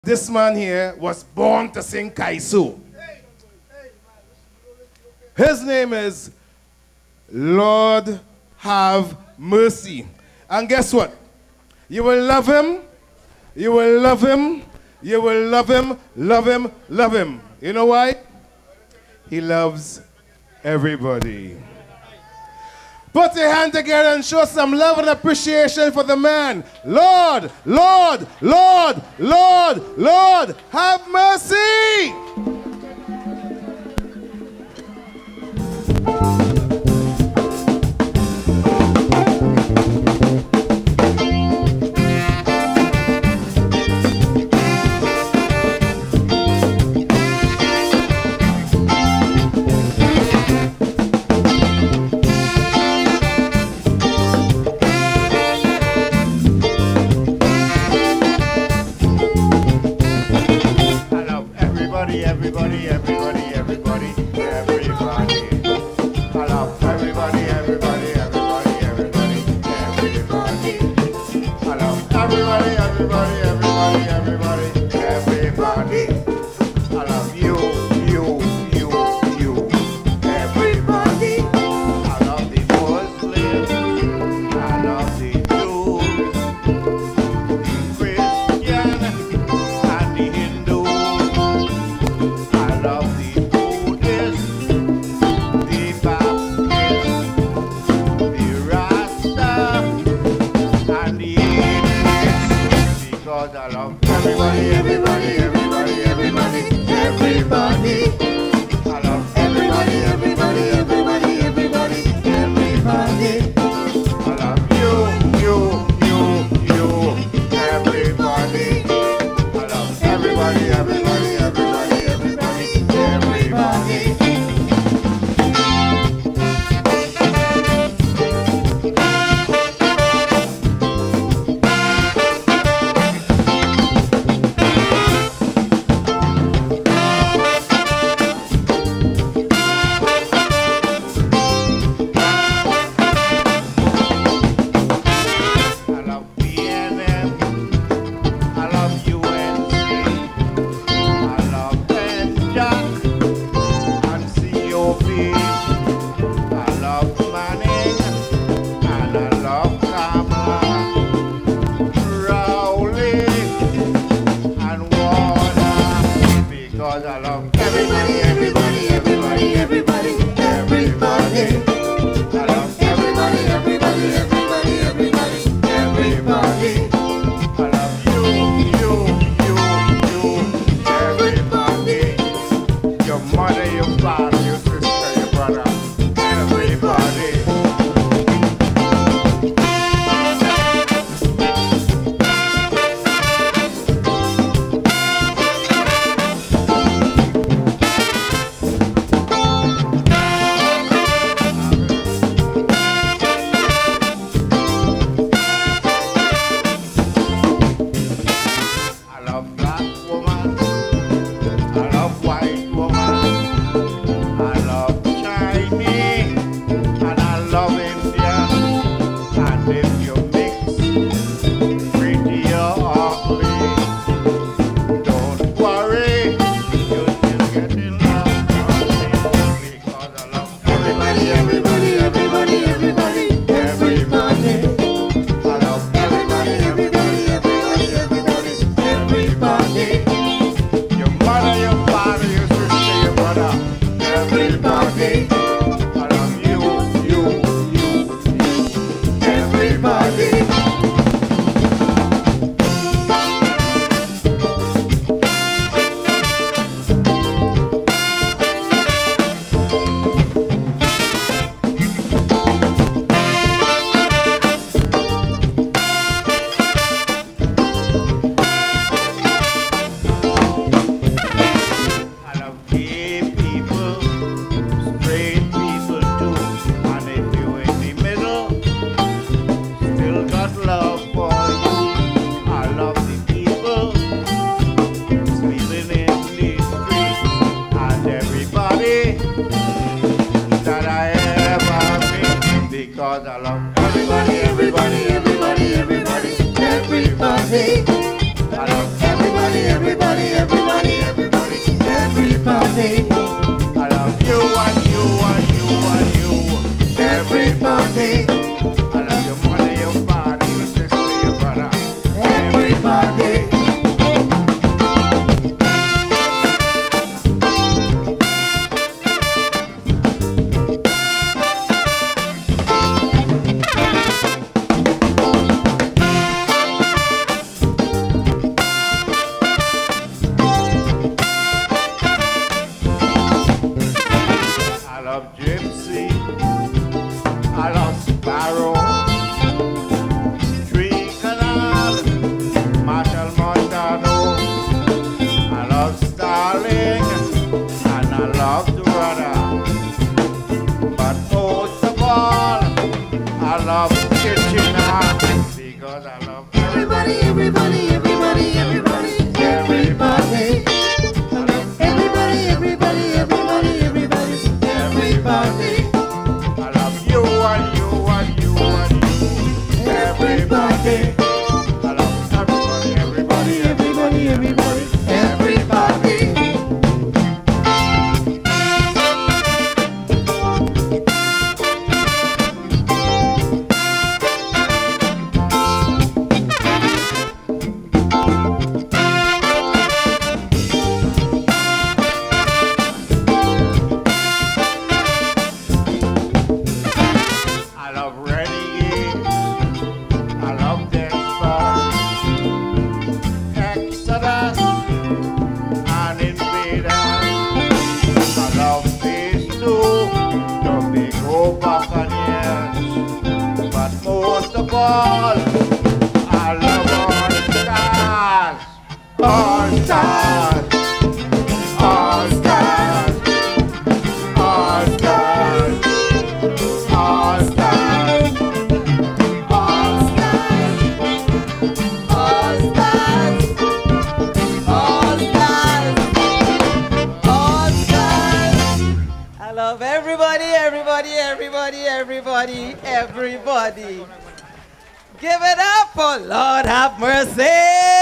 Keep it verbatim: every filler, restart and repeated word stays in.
This man here was born to sing Kaisu. His name is Lord Have Mercy. And guess what? You will love him. You will love him. You will love him, love him, love him. You know why? He loves everybody. Put your hand together and show some love and appreciation for the man. Lord, Lord, Lord, Lord, Lord, have mercy. Everybody, everybody, everybody, everybody. I love everybody, everybody, everybody, everybody, everybody. I love everybody, everybody, everybody, everybody, everybody. I love you, you, you, you, everybody. I love the Muslims, I love the Jews, the Christian, and the Hindu. I love the Buddhists, the Baptists, the Rasta, and the atheists, because I love everybody, everybody, everybody, everybody, everybody. I love everybody, everybody, everybody, everybody, everybody. I love you, you, you, you, everybody. I love everybody, everybody, everybody, everybody, everybody. I love B N M, I love U N C, I love Ben Jack and C O P, I love Manning and I love Kama, Rowley and Warner, because I love everybody, everybody, everybody, everybody, everybody. I love everybody, everybody, everybody, everybody, everybody. I love you, you, you, you, everybody. Your mother, your father, your sister, your brother, everybody. all. I love all stars. All stars. All stars. All stars. All stars. All stars. All stars. All stars. All stars. I love everybody, everybody, everybody, everybody, everybody. Give it up for Lord have mercy.